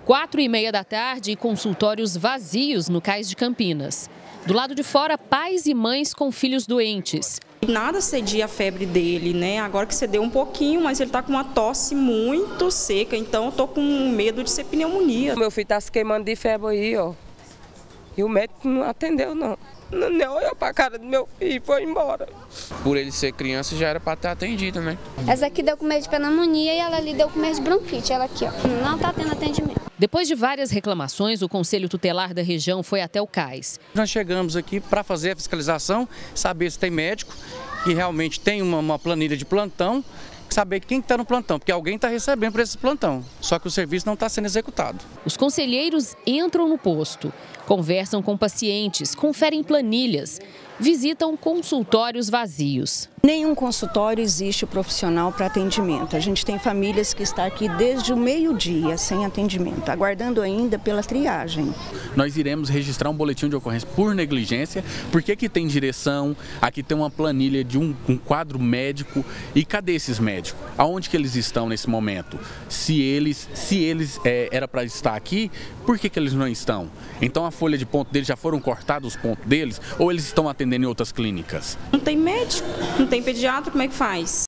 4h30 da tarde e consultórios vazios no Cais de Campinas. Do lado de fora, pais e mães com filhos doentes. Nada cedia a febre dele, né? Agora que cedeu um pouquinho, mas ele está com uma tosse muito seca, então eu tô com medo de ser pneumonia. Meu filho está se queimando de febre aí, ó. E o médico não atendeu, não. Não olhou para a cara do meu filho e foi embora. Por ele ser criança, já era para estar atendido, né? Essa aqui deu com medo de pneumonia e ela ali deu com medo de bronquite. Ela aqui, ó, não está tendo atendimento. Depois de várias reclamações, o Conselho Tutelar da região foi até o Cais. Nós chegamos aqui para fazer a fiscalização, saber se tem médico, que realmente tem uma planilha de plantão, saber quem está no plantão, porque alguém está recebendo por esse plantão, só que o serviço não está sendo executado. Os conselheiros entram no posto, conversam com pacientes, conferem planilhas, visitam consultórios vazios. Nenhum consultório existe profissional para atendimento. A gente tem famílias que estão aqui desde o meio-dia sem atendimento, aguardando ainda pela triagem. Nós iremos registrar um boletim de ocorrência por negligência, porque aqui tem direção, aqui tem uma planilha de um quadro médico. E cadê esses médicos? Aonde que eles estão nesse momento? Se eles era para estar aqui, por que eles não estão? Então a folha de ponto deles já foram cortados os pontos deles ou eles estão atendendo em outras clínicas? Não tem médico, não tem pediatra, como é que faz?